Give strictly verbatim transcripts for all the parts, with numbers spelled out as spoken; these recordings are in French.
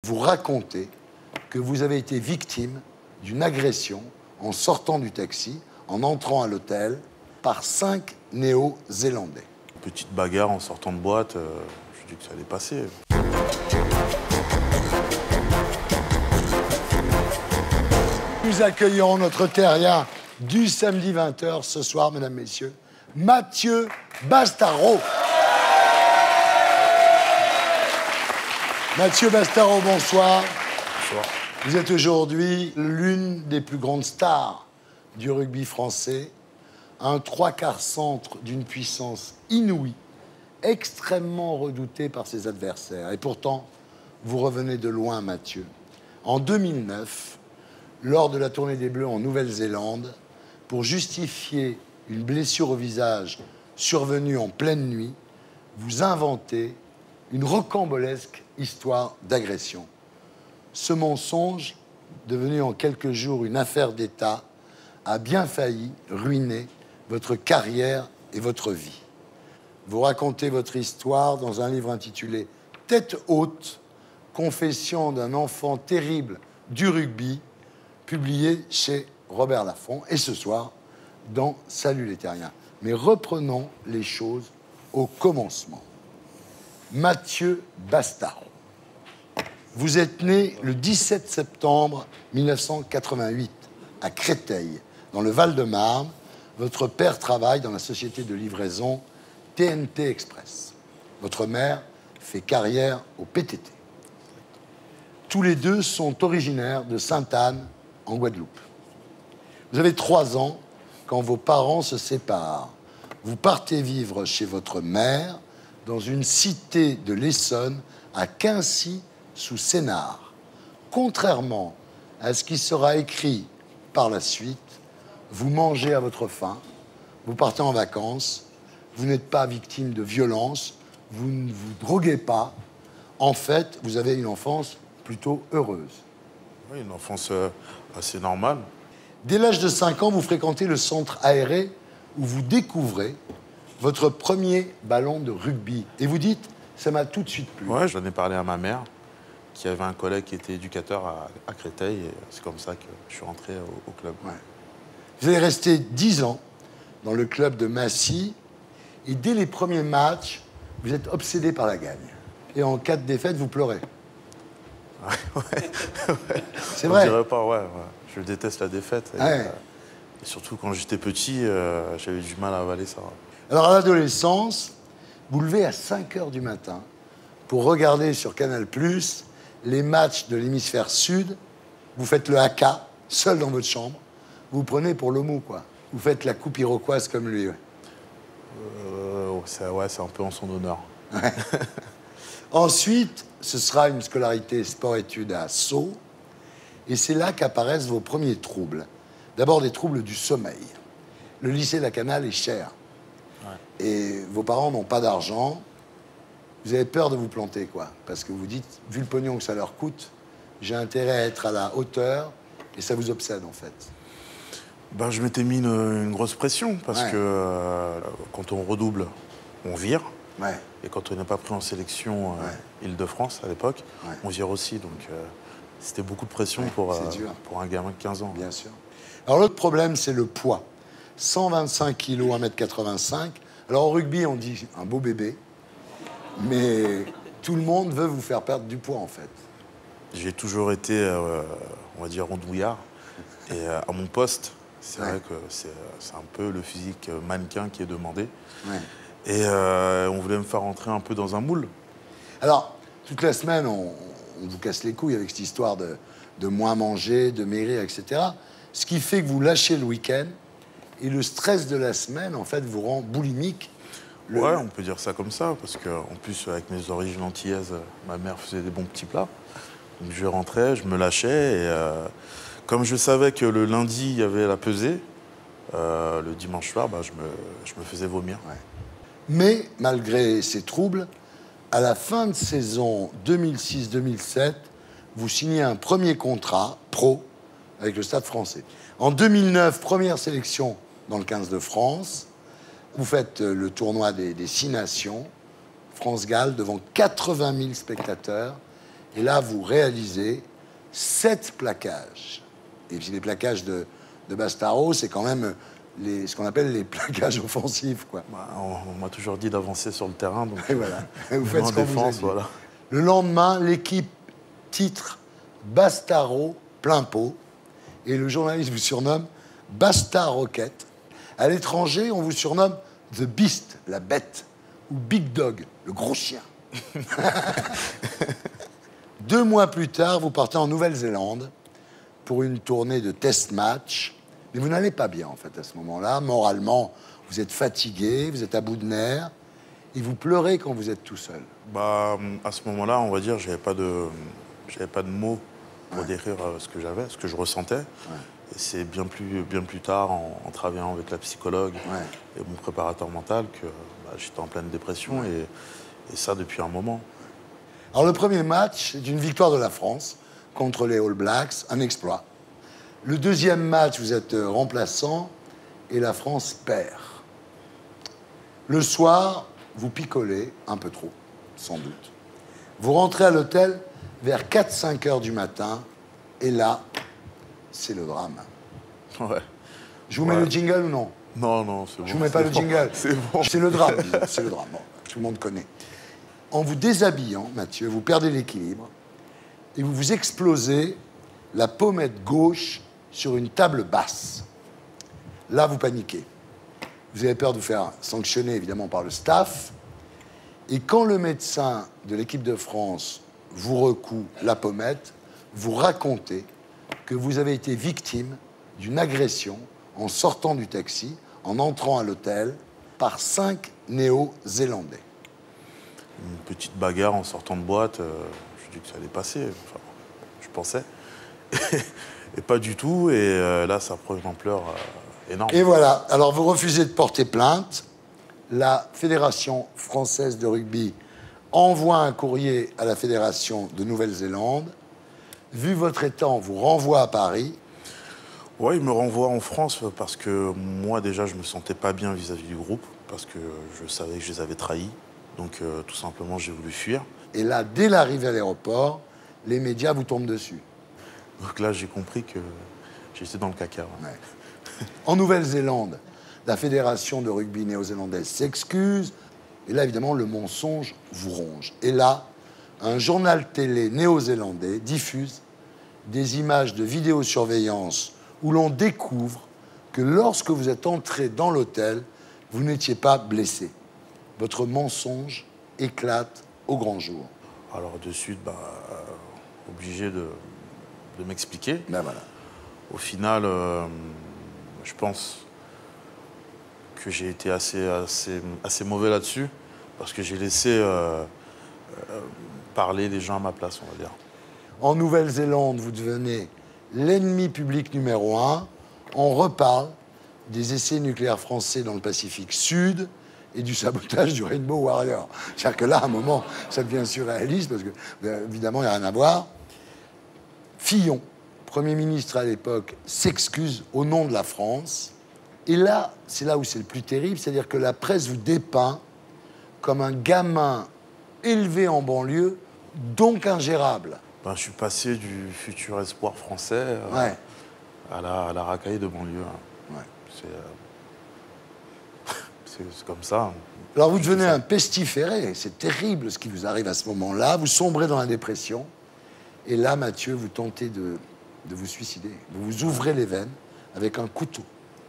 vous racontez que vous avez été victime d'une agression en sortant du taxi, en entrant à l'hôtel, par cinq Néo-Zélandais. Petite bagarre en sortant de boîte, euh, je dis que ça allait passer. Nous accueillons notre terrien du samedi vingt heures ce soir, mesdames, messieurs, Mathieu Bastaro. Mathieu Bastaro, bonsoir. Bonsoir. Vous êtes aujourd'hui l'une des plus grandes stars du rugby français, un trois quarts centre d'une puissance inouïe, extrêmement redouté par ses adversaires. Et pourtant, vous revenez de loin, Mathieu. En deux mille neuf, lors de la tournée des Bleus en Nouvelle-Zélande, pour justifier une blessure au visage survenue en pleine nuit, vous inventez une rocambolesque histoire d'agression. Ce mensonge, devenu en quelques jours une affaire d'État, a bien failli ruiner votre carrière et votre vie. Vous racontez votre histoire dans un livre intitulé « Tête haute, confession d'un enfant terrible du rugby », publié chez Robert Laffont, et ce soir, dans Salut les Terriens. Mais reprenons les choses au commencement. Mathieu Bastaro. Vous êtes né le dix-sept septembre mille neuf cent quatre-vingt-huit à Créteil, dans le Val-de-Marne. Votre père travaille dans la société de livraison T N T Express. Votre mère fait carrière au P T T. Tous les deux sont originaires de Sainte-Anne, en Guadeloupe. Vous avez trois ans quand vos parents se séparent. Vous partez vivre chez votre mère dans une cité de l'Essonne à Quincy sous Sénart. Contrairement à ce qui sera écrit par la suite, vous mangez à votre faim, vous partez en vacances, vous n'êtes pas victime de violence, vous ne vous droguez pas. En fait, vous avez une enfance plutôt heureuse. Oui, une enfance euh, assez normale. Dès l'âge de cinq ans, vous fréquentez le centre aéré où vous découvrez votre premier ballon de rugby. Et vous dites, ça m'a tout de suite plu. Ouais, j'en ai parlé à ma mère, qui avait un collègue qui était éducateur à, à Créteil. Et c'est comme ça que je suis rentré au, au club. Ouais. Vous allez rester dix ans dans le club de Massy. Et dès les premiers matchs, vous êtes obsédé par la gagne. Et en cas de défaite, vous pleurez. Ouais, ouais. C'est vrai. Je dirais pas, ouais, ouais. Je déteste la défaite. Et, Ouais. euh, et surtout quand j'étais petit, euh, j'avais du mal à avaler ça. Alors à l'adolescence, vous levez à cinq heures du matin pour regarder sur Canal plus, les matchs de l'hémisphère sud. Vous faites le haka, seul dans votre chambre. Vous prenez pour le mou, quoi. Vous faites la coupe iroquoise comme lui. Ouais. Euh, c'est ouais, c'est un peu en son honneur. Ouais. Ensuite, ce sera une scolarité sport-études à Sceaux. Et c'est là qu'apparaissent vos premiers troubles. D'abord, des troubles du sommeil. Le lycée Lacanal est cher. Ouais. Et vos parents n'ont pas d'argent. Vous avez peur de vous planter, quoi. Parce que vous dites, vu le pognon que ça leur coûte, j'ai intérêt à être à la hauteur. Et ça vous obsède, en fait. Ben, je m'étais mis une, une grosse pression. Parce ouais. que euh, quand on redouble, on vire. Ouais. Et quand on n'est pas pris en sélection euh, ouais. Île-de-France, à l'époque, ouais. on vire aussi. Donc, euh, c'était beaucoup de pression ouais, pour, euh, pour un gamin de quinze ans. Bien sûr. Alors, l'autre problème, c'est le poids. cent vingt-cinq kilos, un mètre quatre-vingt-cinq. Alors, au rugby, on dit un beau bébé. Mais tout le monde veut vous faire perdre du poids, en fait. J'ai toujours été, euh, on va dire, rondouillard. Et euh, à mon poste, c'est ouais. vrai que c'est un peu le physique mannequin qui est demandé. Ouais. Et euh, on voulait me faire rentrer un peu dans un moule. Alors, toute la semaine, on, on vous casse les couilles avec cette histoire de, de moins manger, de maigrir, et cetera. Ce qui fait que vous lâchez le week-end et le stress de la semaine, en fait, vous rend boulimique. Le... Ouais, on peut dire ça comme ça, parce qu'en plus, avec mes origines antillaises, ma mère faisait des bons petits plats. Donc je rentrais, je me lâchais, et euh, comme je savais que le lundi, il y avait la pesée, euh, le dimanche soir, bah, je, me, je me faisais vomir. Ouais. Mais, malgré ces troubles, à la fin de saison deux mille six deux mille sept, vous signez un premier contrat pro avec le Stade français. En deux mille neuf, première sélection dans le quinze de France. Vous faites le tournoi des, des Six Nations, France-Galles, devant quatre-vingt mille spectateurs. Et là, vous réalisez sept plaquages. Et puis les plaquages de, de Bastaro, c'est quand même les, ce qu'on appelle les plaquages offensifs, quoi. Bah, on on m'a toujours dit d'avancer sur le terrain, donc Et voilà, vous faites en ce qu'on vous a défense, dit. voilà. Le lendemain, l'équipe titre Bastaro plein pot et le journaliste vous surnomme Basta Rocket. À l'étranger, on vous surnomme The Beast, la bête, ou Big Dog, le gros chien. Deux mois plus tard, vous partez en Nouvelle-Zélande pour une tournée de test match. Mais vous n'allez pas bien, en fait, à ce moment-là. Moralement, vous êtes fatigué, vous êtes à bout de nerfs, et vous pleurez quand vous êtes tout seul. Bah, à ce moment-là, on va dire, j'avais pas de, j'avais pas de mots pour Ouais. décrire euh, ce que j'avais, ce que je ressentais. Ouais. Et c'est bien plus, bien plus tard, en, en travaillant avec la psychologue Ouais. et mon préparateur mental, que bah, j'étais en pleine dépression, et, et ça depuis un moment. Alors, le premier match, c'est une victoire de la France contre les All Blacks, un exploit. Le deuxième match, vous êtes euh, remplaçant et la France perd. Le soir, vous picolez un peu trop, sans doute. Vous rentrez à l'hôtel vers quatre cinq heures du matin et là, c'est le drame. Ouais. Je vous mets Ouais. le jingle ou non? Non, non, c'est bon. Je vous mets pas c'est le bon, jingle. C'est bon. C'est le drame, disons, c'est le drame. Bon, tout le monde connaît. En vous déshabillant, Mathieu, vous perdez l'équilibre et vous vous explosez la pommette gauche sur une table basse. Là, vous paniquez. Vous avez peur de vous faire sanctionner, évidemment, par le staff. Et quand le médecin de l'équipe de France vous recoue la pommette, vous racontez que vous avez été victime d'une agression en sortant du taxi, en entrant à l'hôtel, par cinq Néo-Zélandais. Une petite bagarre en sortant de boîte, euh, je dis que ça allait passer, enfin, je pensais. Et pas du tout, et euh, là, ça prend une ampleur euh, énorme. Et voilà, alors vous refusez de porter plainte. La Fédération française de rugby envoie un courrier à la Fédération de Nouvelle-Zélande. Vu votre état, on vous renvoie à Paris. Ouais, il me renvoie en France parce que moi, déjà, je me sentais pas bien vis-à-vis du groupe, parce que je savais que je les avais trahis. Donc, euh, tout simplement, j'ai voulu fuir. Et là, dès l'arrivée à l'aéroport, les médias vous tombent dessus. Donc là, j'ai compris que j'étais dans le caca. Ouais. Ouais. En Nouvelle-Zélande, la Fédération de rugby néo-zélandaise s'excuse. Et là, évidemment, le mensonge vous ronge. Et là, un journal télé néo-zélandais diffuse des images de vidéosurveillance où l'on découvre que lorsque vous êtes entré dans l'hôtel, vous n'étiez pas blessé. Votre mensonge éclate au grand jour. Alors, de suite, bah, euh, obligé de, de m'expliquer. Ben voilà. Au final, euh, je pense que j'ai été assez, assez, assez mauvais là-dessus, parce que j'ai laissé euh, euh, parler les gens à ma place, on va dire. En Nouvelle-Zélande, vous devenez l'ennemi public numéro un. On reparle des essais nucléaires français dans le Pacifique Sud et du sabotage du Rainbow Warrior. C'est-à-dire que là, à un moment, ça devient surréaliste parce que, euh, évidemment, il n'y a rien à voir. Fillon, Premier ministre à l'époque, s'excuse au nom de la France. Et là, c'est là où c'est le plus terrible, c'est-à-dire que la presse vous dépeint comme un gamin élevé en banlieue, donc ingérable. Ben, je suis passé du futur espoir français euh, Ouais. à, la, à la racaille de banlieue. hein. Ouais. C'est euh, c'est- c'est comme ça. Alors vous devenez un pestiféré, c'est terrible ce qui vous arrive à ce moment-là, vous sombrez dans la dépression, et là, Mathieu, vous tentez de, de vous suicider. Vous vous ouvrez les veines avec un couteau.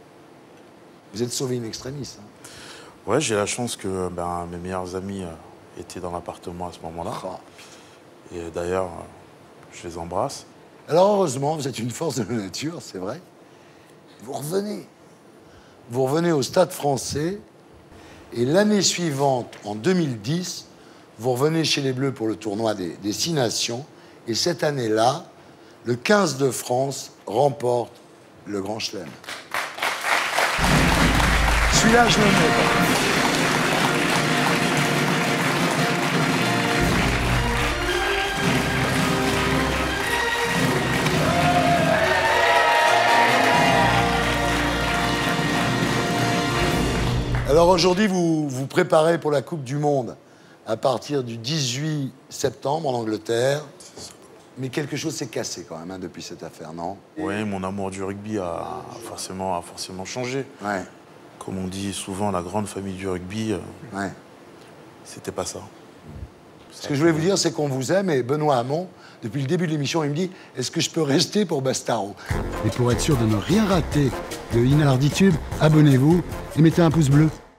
Vous êtes sauvé in extremis. Hein. Ouais, j'ai la chance que ben, mes meilleurs amis euh, étaient dans l'appartement à ce moment-là. Oh. Et d'ailleurs, euh, je les embrasse. Alors heureusement, vous êtes une force de la nature, c'est vrai. Vous revenez. Vous revenez au Stade français, et l'année suivante, en deux mille dix, vous revenez chez les Bleus pour le tournoi des, des Six Nations. Et cette année-là, le quinze de France remporte le Grand Chelem. Celui-là, je le mets pas. Alors aujourd'hui, vous vous préparez pour la Coupe du Monde à partir du dix-huit septembre en Angleterre. Mais quelque chose s'est cassé quand même hein, depuis cette affaire, non? Oui, mon amour du rugby a forcément, a forcément changé. Ouais. Comme on dit souvent, la grande famille du rugby, euh, Ouais. c'était pas ça. Ce que je voulais vous dire, c'est qu'on vous aime, et Benoît Hamon, depuis le début de l'émission, il me dit « Est-ce que je peux rester pour Bastaro ?» Et pour être sûr de ne rien rater de Inarditube, abonnez-vous et mettez un pouce bleu.